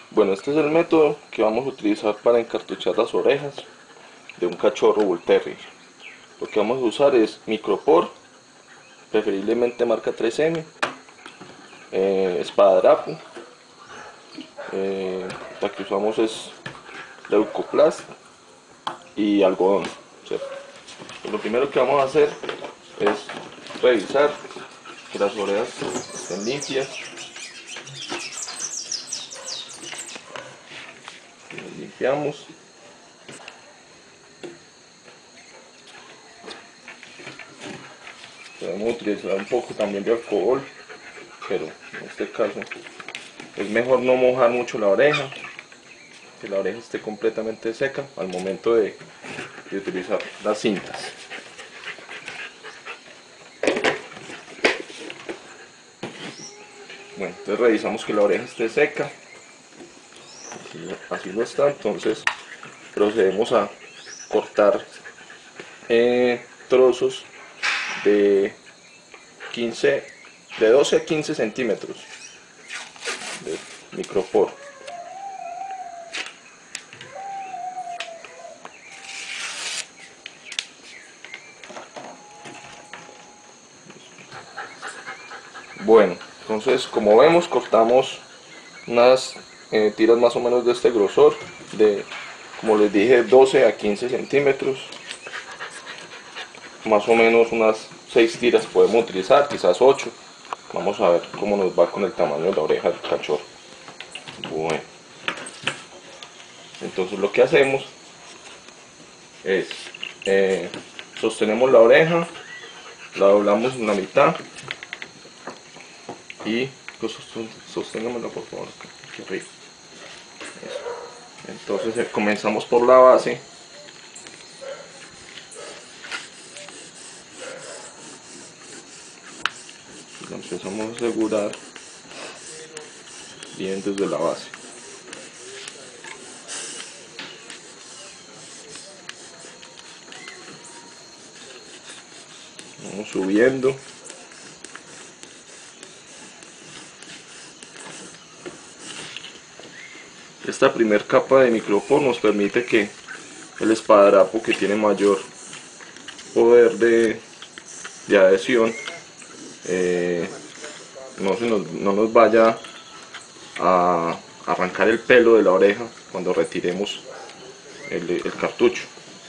Bueno, este es el método que vamos a utilizar para encartuchar las orejas de un cachorro Bull Terrier. Lo que vamos a usar es micropor, preferiblemente marca 3M, espadadrapo, la que usamos es leucoplast y algodón, ¿cierto? Pues lo primero que vamos a hacer es revisar que las orejas estén limpias. Las limpiamos. Podemos utilizar un poco también de alcohol, pero en este caso es mejor no mojar mucho la oreja, que la oreja esté completamente seca al momento de utilizar las cintas. Bueno, entonces revisamos que la oreja esté seca, así lo está. Entonces procedemos a cortar trozos de 15, de 12 a 15 centímetros de micropor. Bueno, entonces como vemos cortamos unas tiras más o menos de este grosor, de, como les dije, 12 a 15 centímetros. Más o menos unas 6 tiras podemos utilizar, quizás 8. Vamos a ver cómo nos va con el tamaño de la oreja del cachorro. Bueno, entonces lo que hacemos es sostenemos la oreja, la doblamos en la mitad y pues, sosténgamela por favor, aquí arriba. Eso. Entonces comenzamos por la base. Lo empezamos a asegurar bien desde la base. Vamos subiendo. Esta primer capa de micropor nos permite que el espadadrapo, que tiene mayor poder de adhesión, no nos vaya a arrancar el pelo de la oreja cuando retiremos el cartucho.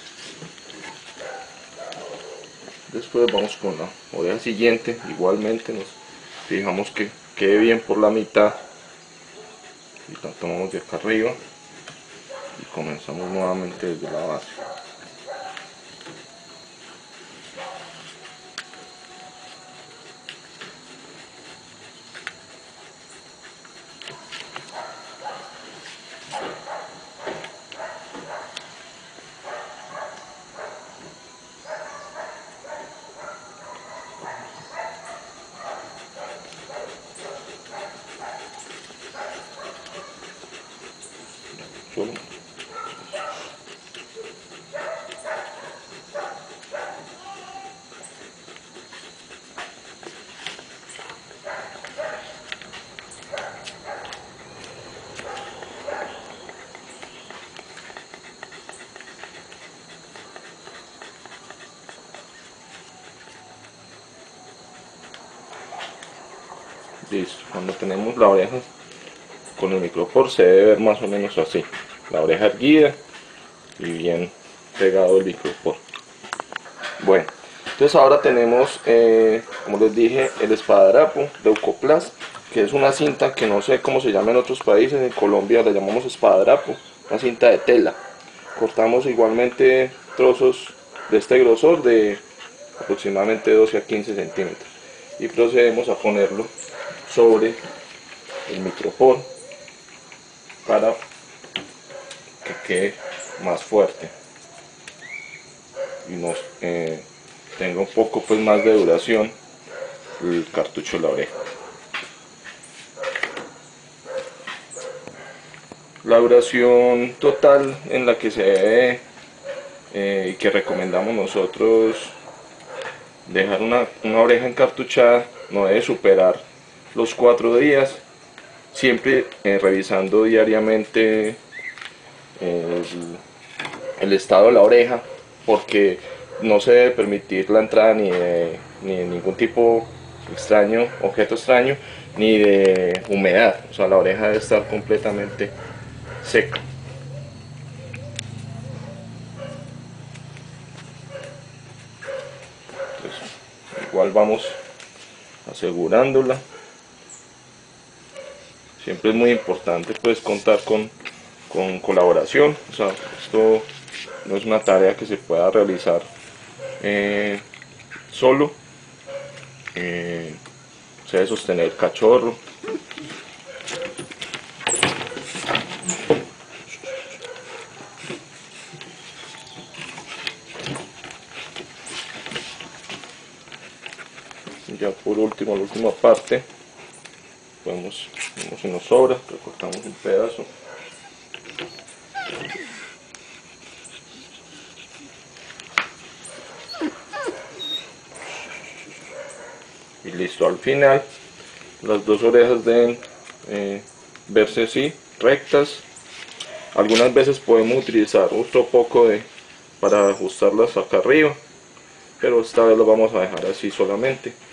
Después vamos con la oreja siguiente, igualmente nos fijamos que quede bien por la mitad y la tomamos de acá arriba y comenzamos nuevamente desde la base. Solo. Listo, cuando tenemos la oreja con el micropor se debe ver más o menos así, la oreja erguida y bien pegado el micropor. Bueno, entonces ahora tenemos, como les dije, el espadadrapo Leucoplast, que es una cinta que no sé cómo se llama en otros países. En Colombia la llamamos espadadrapo, una cinta de tela. Cortamos igualmente trozos de este grosor de aproximadamente 12 a 15 centímetros y procedemos a ponerlo sobre el micropor para que quede más fuerte y nos tenga un poco pues más de duración el cartucho de la oreja. La duración total en la que se debe y que recomendamos nosotros dejar una oreja encartuchada no debe superar los 4 días, siempre revisando diariamente el estado de la oreja, porque no se debe permitir la entrada ni de ningún tipo extraño, objeto extraño, ni de humedad. O sea, la oreja debe estar completamente seca. Entonces, igual vamos asegurándola. Siempre es muy importante pues contar con colaboración. O sea, esto no es una tarea que se pueda realizar solo. Se debe sostener el cachorro. Ya por último, la última parte, vemos si nos sobra, recortamos un pedazo. Y listo, al final las dos orejas deben verse así, rectas. Algunas veces podemos utilizar otro poco para ajustarlas acá arriba, pero esta vez lo vamos a dejar así solamente.